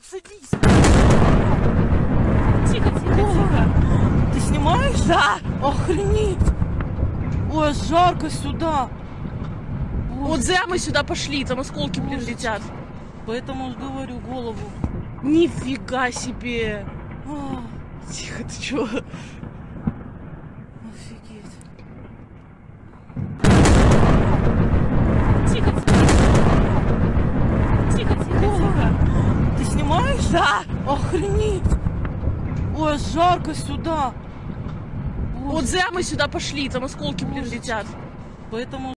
Садись. Тихо, тихо, тихо. Ты снимаешь? Да. Охренеть. Ой, жарко сюда. Вот зря мы сюда пошли, там осколки, блин, летят. Поэтому говорю, голову. Нифига себе. А, Тихо, ты чего? офигеть. Тихо, Тихо, тихо, тихо. Ты снимаешь? да. Охренеть. Ой, жарко сюда. Вот зря мы сюда пошли, там осколки, блин, летят. Поэтому